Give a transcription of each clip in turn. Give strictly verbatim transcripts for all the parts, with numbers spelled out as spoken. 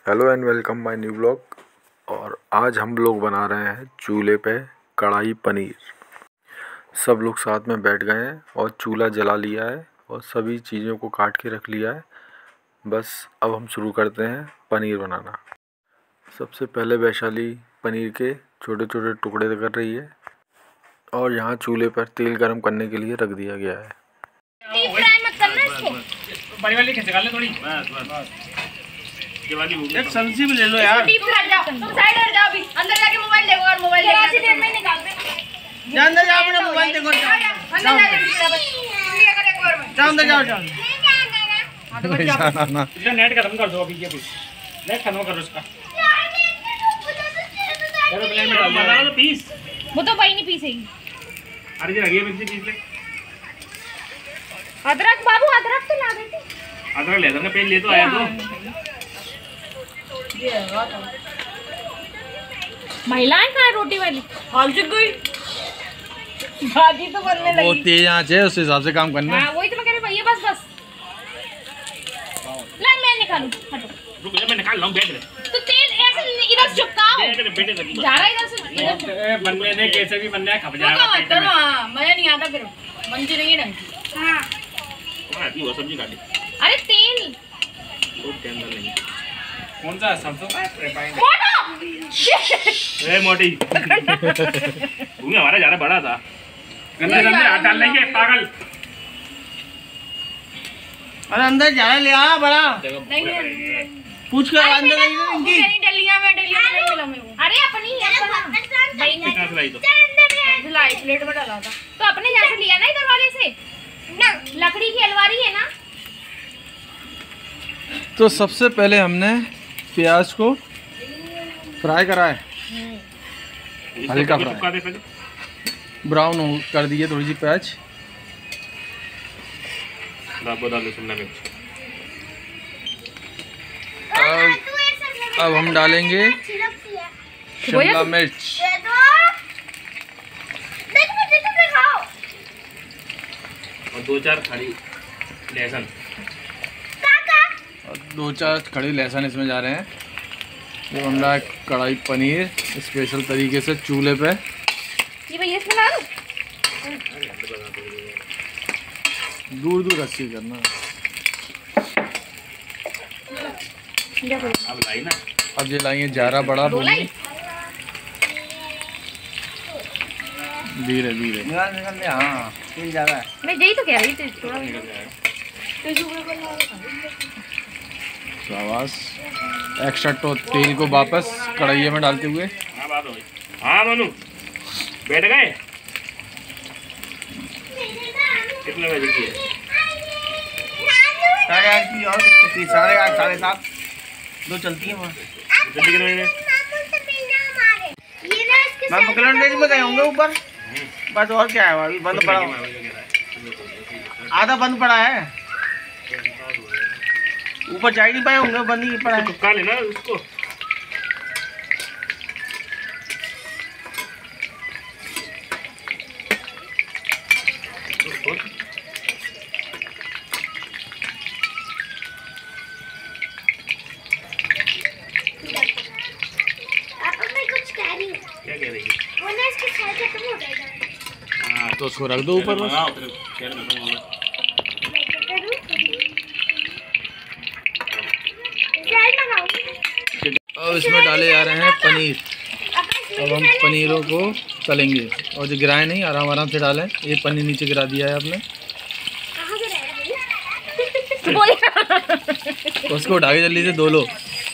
Hello and welcome my new blog. और आज हम लोग बना रहे हैं चूल्हे पे कढ़ाई पनीर। सब लोग साथ में बैठ गए हैं और चूल्हा जला लिया है और सभी चीज़ों को काट के रख लिया है। बस अब हम शुरू करते हैं पनीर बनाना। सबसे पहले वैशाली पनीर के छोटे छोटे टुकड़े कर रही है और यहाँ चूल्हे पर तेल गरम करने के लिए रख दिया गया है। एक सब्जी भी ले लो यार। डीप फ्राई जाओ, तुम साइड हट जाओ, अभी अंदर जाके मोबाइल देखो और मोबाइल देखो। ऐसी देर में निकाल दे। जा अंदर जाओ, अपना मोबाइल देखो। अंदर जाके इंडिया कर एक बार में। जाओ अंदर जाओ जाओ। इसका नेट खत्म कर दो अभी ये भी। नेट खत्म करो इसका। चलो प्लेन में डाल दो। तो पीस। वो तो भाई नहीं पीसेगी। अरे ये लगी है मिर्ची पीस ले। अदरक बाबू, अदरक तो ला देती। अदरक ले अदरक का पेन ले तो आया तो। महिलाएं कहाँ रोटी वाली हाल चुक गई। भाजी तो बनने लगी। वो तेज आंच है, उस हिसाब से काम करना है। हाँ वही तो मैं कह रही भैया, बस बस ला मैं निकालूं। हटो रुक जा, मैं निकाल लाऊं। बैठ ले तो तेल ऐसे इधर चिपकाओ। बेटे लगी जा रहा इधर से इधर बनने ने कैसे भी बनना है खप जाएगा पेट में। हां मजा नहीं आता, फिर बनती नहीं है ढंग की। हां हां आती वो सब्जी काटी। अरे तेल वो के अंदर नहीं। कौन सा सरसों का रिफाइंड? ए मोटी तूने हमारा ज्यादा बड़ा था। गंदे गंदे हाथ डाल लेंगे पागल। अरे अंदर जा ले आ बड़ा। नहीं पूछ कर अंदर नहीं ना इनकी। नहीं डलिया में डलिया में नहीं मिला मेरे को। अरे अपनी अपना भाई ने कितना सिलाई तो सिलाई प्लेट में डाला था तो अपने जैसे लिया ना इधर वाले से ना, लकड़ी की अलमारी है ना। तो सबसे पहले हमने प्याज को फ्राई करा है, हल्का फ्राई ब्राउन कर दिए थोड़ी सी प्याज। डाल शिमला मिर्च। अब अब हम डालेंगे शिमला मिर्च और दो चार खड़ी लहसुन और दो चार खड़ी लहसुन इसमें जा रहे हैं। ये बन रहा है कढ़ाई पनीर स्पेशल तरीके से चूल्हे पे। ये भैया इसमें डालो। दूर दूर रस्सी करना। अब लाई ना। अब ये लाएंगे जारा बड़ा बोली। धीरे धीरे निकाल निकाल ले। हाँ तेल ज़्यादा है। मैं यही तो कह रही थी थोड़ा शाबाश। एक्स्ट्रा तो तेल को वापस कढ़ाई में डालते हुए। हाँ बात हो गई। हाँ मनु बैठ गए। कितने बजे की है? साढ़े आठ की और कितनी? साढ़े आठ साढ़े सात दो चलती है वहाँ। जल्दी कितने बजे? मैं पकड़ने डेज में गए होंगे ऊपर। बस और क्या है, अभी बंद पड़ा आधा बंद पड़ा है। ऊपर जा ही नहीं पाए होंगे, बंद ही पड़ा है। चिपका लेना उसको। क्या कह रही है? हाँ तो उसको रख दो ऊपर बस। अब इसमें डाले जा रहे हैं पनीर। अब हम पनीरों को तलेंगे और जो गिराए नहीं, आराम आराम से डालें। ये पनीर नीचे गिरा दिया है आपने। उसको उठा के जल्दी से धो लो।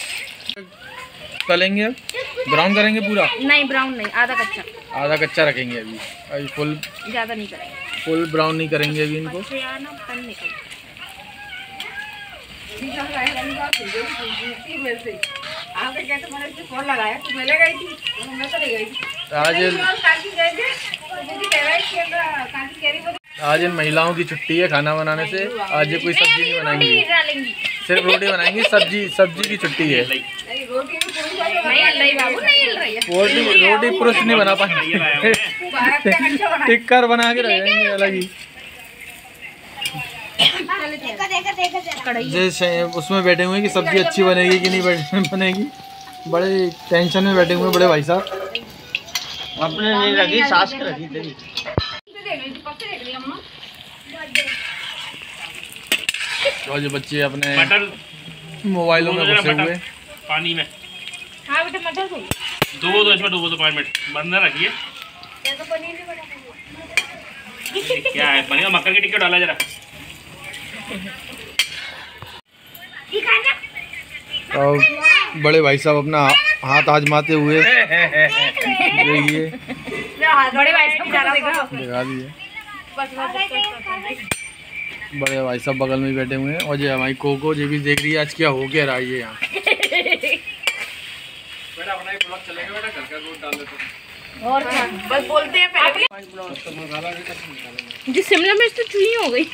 तलेंगे अब ब्राउन करेंगे पूरा? नहीं ब्राउन नहीं, आधा कच्चा। आधा कच्चा रखेंगे अभी। अभी फुल ज्यादा नहीं करेंगे, फुल ब्राउन नहीं करेंगे अभी इनको। आज आज इन महिलाओं की छुट्टी है खाना बनाने से। आज ये कोई सब्जी नहीं बनाएंगी, सिर्फ रोटी बनाएंगी। सब्जी सब्जी की छुट्टी है। रोटी रोटी पुरुष नहीं बना पाएंगे। टिक्कर बना के रखेंगे अलग ही। जैसे उसमें बैठे हुए हैं कि सब्जी अच्छी बनेगी कि नहीं बनेगी। बड़े टेंशन में बैठे हुए हैं बड़े भाई साहब। अपने नहीं रखी, सास की रखी तेरी। और जो बच्चे अपने मटर मोबाइलों में घुसे हुए पानी में। हाँ बेटा मटर दो दो दो इसमें डूबो तो पाँच मिनट बंद न रखिए। क्या है पनीर मक्खन की टिक्की डाला जरा। और बड़े भाई साहब अपना हाथ आजमाते हुए देखिए बड़े भाई साहब दिखा दिए। बड़े भाई साहब बगल में बैठे हुए हैं और ये हमारी कोको ये भी देख रही है आज क्या हो क्या रहा है ये यहाँ। और बस बोलते हैं पहले जी शिमला मिर्च तो चुई हो गई।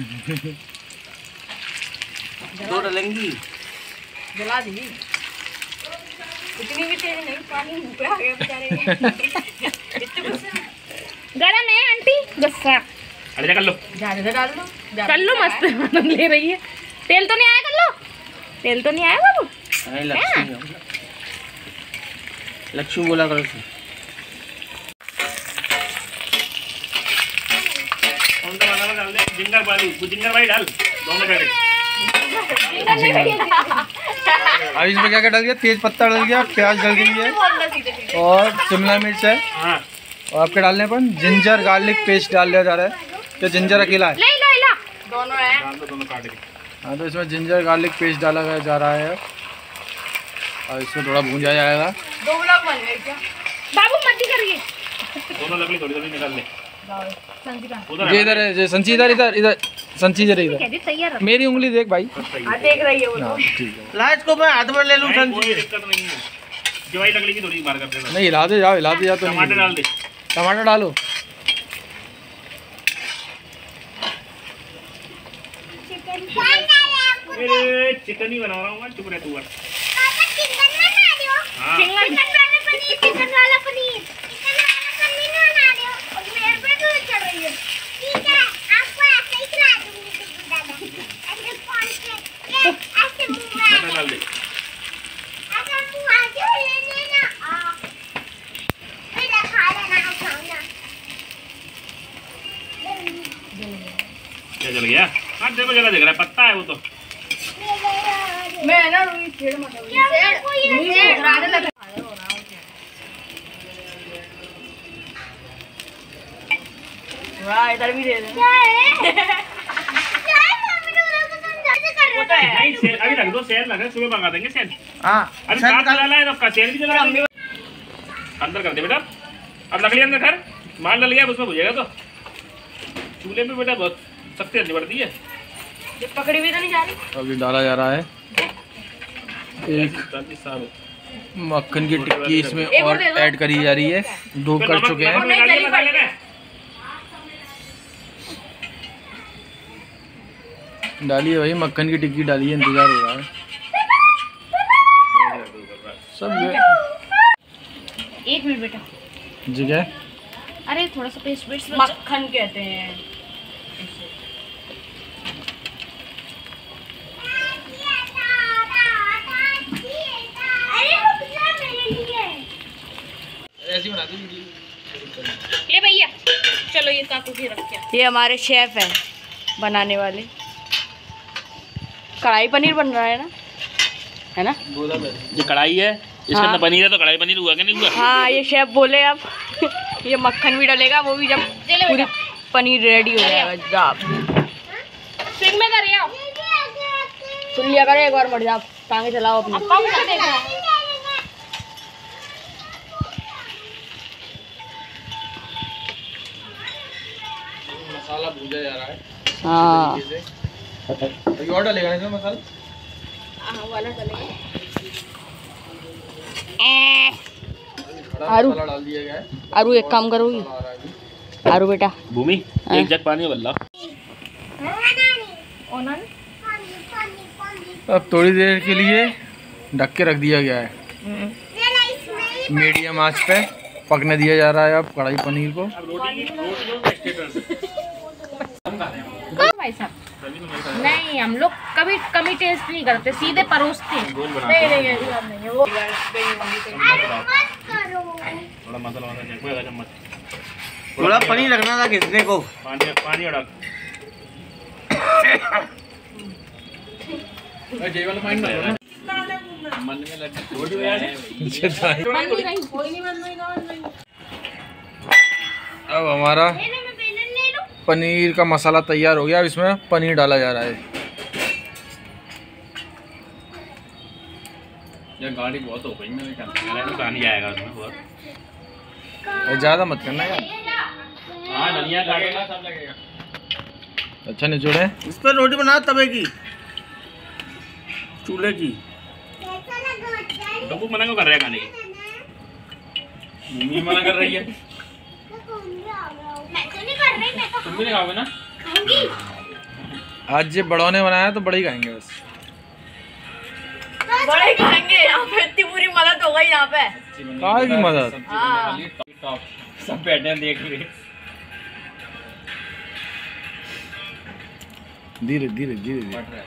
दो डलेंगी जला दी इतनी भी तेज नहीं पानी मुंह पे आ गया बेचारे इतने गुस्से में। गरम है आंटी गुस्सा अरे जा कर लो ज्यादा डाल लो कर लो मस्त आनंद ले रही है। तेल तो नहीं आया कर लो तेल तो नहीं आया बाबू। लक्ष्मी लक्ष्मी बोला करो। कौन सा मसाला डाल दे? जिंगर वाली जिंगर वाली डाल दोनों पैकेट। अब इसमें क्या क्या डाल गया? तेज पत्ता डाल गया, प्याज डाल गई है और शिमला मिर्च है। हाँ और आपके डालने पर जिंजर गार्लिक पेस्ट डाल दिया जा रहा है। तो जिंजर अकेला है ले लो ला दोनों है डाल दो दोनों काट के। हाँ तो इसमें जिंजर गार्लिक पेस्ट डाला गया जा रहा है और इसमें थोड़ा भूंजा जाएगा। दो ब्लॉक बन गए क्या बाबू मत करिए। दोनों लकड़ी थोड़ी थोड़ी निकाल ले। ये इधर है ये संची इधर इधर इधर संची इधर इधर तैयार मेरी उंगली देख भाई। देख रही है वो हाँ ठीक है। लाइट को मैं हाथ में ले लूं। नहीं, कोई दिक्कत नहीं है। जो वाली लकड़ी की थोड़ी मार कर देना। नहीं हिला दे जाओ हिला दे जाओ तो नहीं टमाटर डाल दे। टमाटर डालो। मेरे चिकन ही बना रहा हूँ मैं चुप रह तू। हाँ मटर डाल दे। क्या जल गया? हाँ देखो जला दिख रहा है पत्ता है वो तो। मैं ना रुई छेड़ मत रुई वाह इधर भी दे दे। नहीं सेल अभी रख दो सेल लगा सुबह मंगा देंगे सेल। हां अभी साथ डाला है तो सेल भी जला देंगे। अंदर कर दे बेटा अब लकड़ी अंदर कर माल डल गया उसमें भुजेगा तो चूल्हे पे बेटा बहुत सख्ती करनी पड़ती है। पकड़ी भी तो नहीं जा रही। अभी डाला जा रहा है एक मक्खन की टिक्की इसमें और ऐड करी जा रही है। दो कर चुके हैं। डालिए भाई मक्खन की टिक्की डालिए इंतजार हो रहा है सब। एक मिनट बेटा जी क्या? अरे थोड़ा सा पेस्ट पेस्ट मक्खन कहते हैं। ऐसी बना दो ले भैया चलो ये काकू की रख के। ये हमारे शेफ हैं बनाने वाले। कढ़ाई पनीर बन रहा है ना है ना? ये कढ़ाई है इसके अंदर हाँ। पनीर है तो कढ़ाई पनीर हुआ कि नहीं हुआ? हाँ ये शेफ बोले अब ये मक्खन भी डलेगा वो भी जब पूरी पनीर रेडी हो जाएगा। जाप स्विंग में कर आओ सुन लिया करे एक बार मर जाओ टांगे चलाओ अपनी। कम कर देगा। मसाला भूजा जा रहा है। हाँ अभी और डालेगा ना इसमें मसाला? हां वाला चलेगा। आरू मसाला डाल दिया गया है। आरू एक काम करोगी आरू बेटा भूमि एक जग पानी बल्ला। अब थोड़ी देर के लिए ढक के रख दिया गया है। मीडियम आंच पे पकने दिया जा रहा है अब कढ़ाई पनीर को। भाई साहब नहीं, हम लोग कभी कमी टेस्ट नहीं करते, सीधे परोसते हैं। नहीं नहीं ऐसी बात नहीं है वो। थोड़ा मसाला वाला चेक चम्मच, थोड़ा पनीर रखना था किसने को। पानी पानी अड़क अब हमारा पनीर का मसाला तैयार हो गया। अब इसमें पनीर डाला जा रहा है। ये गाड़ी बहुत हो गई, मैंने कहा तो पानी आएगा उसमें बहुत। ज़्यादा मत करना यार। हाँ धनिया काटेगा सब लगेगा। अच्छा निचोड़े। इस पर रोटी बना तवे की, चूल्हे की। डब्बू मना क्यों कर रहा है खाने की? मम्मी मना कर रही है। तुम भी नहीं खाओगे ना? आज ये बड़ों ने बनाया तो बड़े ही खाएंगे बस। बड़े खाएंगे। यहाँ पे इतनी पूरी मदद हो गई यहाँ पे। काय की मदद? हाँ। सब बैठे हैं देख रहे। धीरे धीरे धीरे धीरे।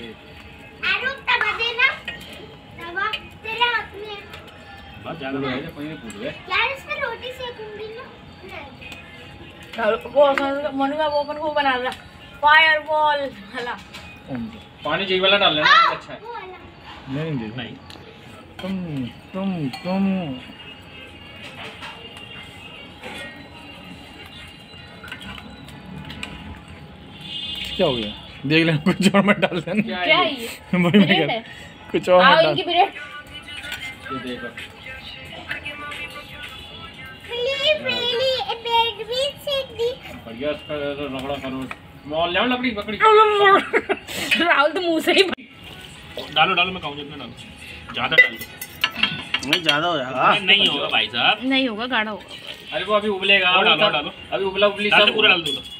बहुत ज्यादा लोग हैं, पनीर पूछ रहे। यार इसमें रोटी सेकूंगी ना। वो मनु का वो अपन को बना रहा फायर बॉल वाला। पानी जी वाला डाल लेना, अच्छा है। नहीं नहीं नहीं तुम तुम तुम क्या हो गया? देख लेना, कुछ और मत डाल देना। क्या है ये? वही मैं ब्रेड कह- है? कुछ और आओ मत इनकी डाल। ब्रेड। ये देखो बढ़िया इसका रगड़ा करो। मॉल ले आओ लकड़ी पकड़ी। राहुल तो मुंह से ही डालो डालो, मैं कहूँ जितना डालो, ज्यादा डालो। नहीं ज्यादा हो जाएगा। नहीं होगा भाई साहब, नहीं होगा, गाढ़ा होगा। अरे वो अभी उबलेगा। डालो डालो डालो, अभी उबला उबली सब पूरा डाल दो।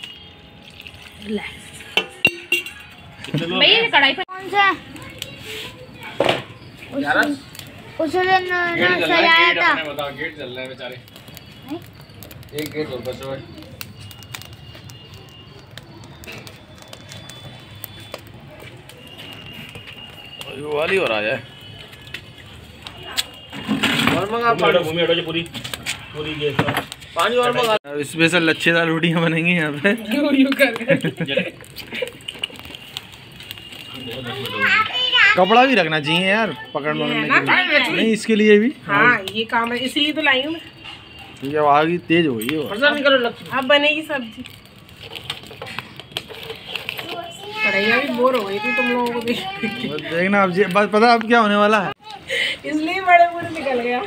कितने लोग भैया ये हैं? कढ़ाई पे कौन सा उस दिन सजाया था? बताओ, गेट चल रहा है बेचारे। एक गेट और बचा है। वाली हो रहा है। और मंगा घूमी हटो, घूमी हटो, ये पूरी पूरी ये सब। पानी और मंगा। स्पेशल लच्छेदार रोटियां बनेंगी यहाँ पे। कपड़ा भी रखना चाहिए यार पकड़ पकड़ने के लिए। नहीं इसके लिए भी। हाँ ये काम है, इसलिए तो लाई हूँ मैं। ठीक है, आग ही तेज हो गई है। अब बनेगी सब्जी। कढ़ाइयाँ भी बोर हो गई थी तुम लोगों को देख के। बस देखना अब, जे- बस पता अब क्या होने वाला है। इसलिए बड़े बड़े निकल गया।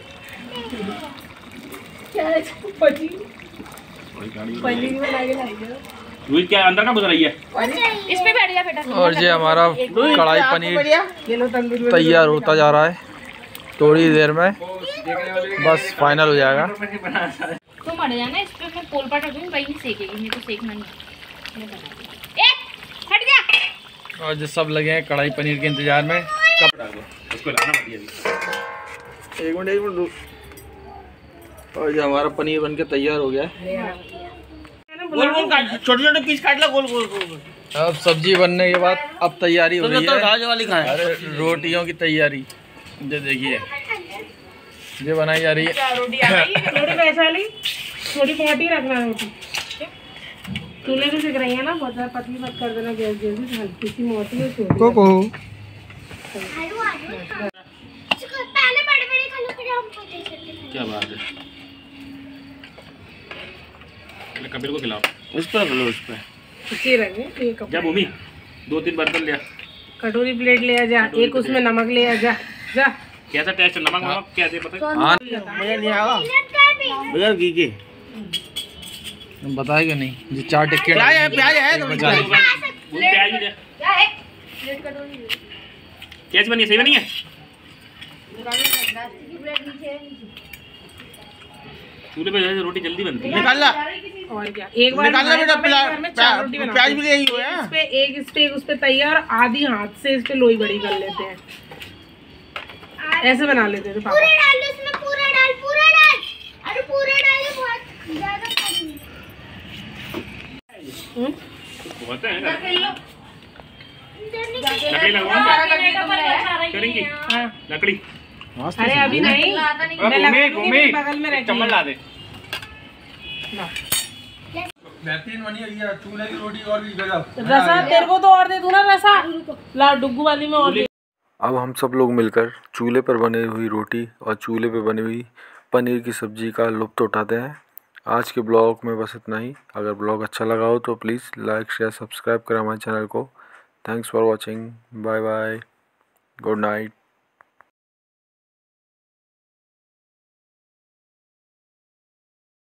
क्या है? पनीर पनीर बना के लाई है। दूध क्या अंदर का गुजर रही है? इस पे बैठ जा बेटा। और ये हमारा कढ़ाई पनीर ये लो तंदूरी में। तैयार होता जा रहा है। थोड़ी देर में बस फाइनल हो जाएगा। तुम हट जाना, इस पे मैं पोल पाट रखूंगी, वही सेकेगी, मेरे को सेकना नहीं। ए हट जा। और जो सब लगे हैं कढ़ाई पनीर के इंतजार में। कब उसको लाना पड़ी अभी। एक मिनट एक मिनट रुक। और ये हमारा पनीर बनके तैयार हो गया है। गोल गोल काट, छोटे छोटे पीस काट ला, गोल गोल गोल। अब सब्जी बनने के बाद अब तैयारी हो तो रही तो है। राज वाली खाए। अरे रोटियों की तैयारी ये देखिए, ये बनाई जा रही है। रोटी आ गई। थोड़ी वैसा ली, थोड़ी मोटी रखना रोटी। चूल्हे पे सिक रही है ना, बहुत ज्यादा पतली मत कर देना गैस जल्दी, हल्की सी मोटी है छोटी। कोको पहले बड़े बड़े खा लो, फिर हम छोटे छोटे। क्या बात है, पहले कबीर को खिलाओ। उस पर रख लो, उस पर इसी रंग है ये कपड़ा। जा भूमि, दो तीन बर्तन लिया। कटोरी प्लेट ले आ जा, एक उसमें नमक ले आ जा। जा कैसा टेस्ट है? नमक नमक क्या दे पता है? हाँ मुझे नहीं आवा बगैर घी के। बताएगा नहीं। ये चार टिक्के प्याज है, प्याज है तो बचा लीजिए। भूमि प्याज भी दे। क्या है? प्लेट कटोरी दे। कैसी बनी है? सही बनी है? प्लास्टिक की प्लेट नीचे है, नीचे। चूल्हे पे जैसे रोटी जल्दी बनती है। निकाल ला, और क्या, एक बार निकाल ला बेटा। हमारे घर में चार रोटी प्याज बनाते प्याज हैं। भी यही हो है। इस पे एक इस पे एक उस पे तैयार, आधी हाथ से इस पे लोई बड़ी कर लेते हैं। ऐसे बना लेते थे पापा। पूरा डाल दो इसमें, पूरा डाल, पूरा डाल। अरे पूरा डाल, ये बहुत ज्यादा पानी है। बहुत है लकड़ी लगवाऊंगा करेंगी लकड़ी। अरे अभी नहीं, घूमे घूमे बगल में रखी चम्मच ला दे। बेहतरीन बनी है ये चूल्हे की रोटी और भी गजब। रसा तेरे को तो और दे दूं ना रसा, ला डुग्गू वाली में और दे। अब हम सब लोग मिलकर चूल्हे पर बनी हुई रोटी और चूल्हे पर बनी हुई पनीर की सब्ज़ी का लुत्फ़ उठाते हैं। आज के ब्लॉग में बस इतना ही। अगर ब्लॉग अच्छा लगा हो तो प्लीज़ लाइक शेयर सब्सक्राइब करें हमारे चैनल को। Thanks for watching. Bye bye. Good night.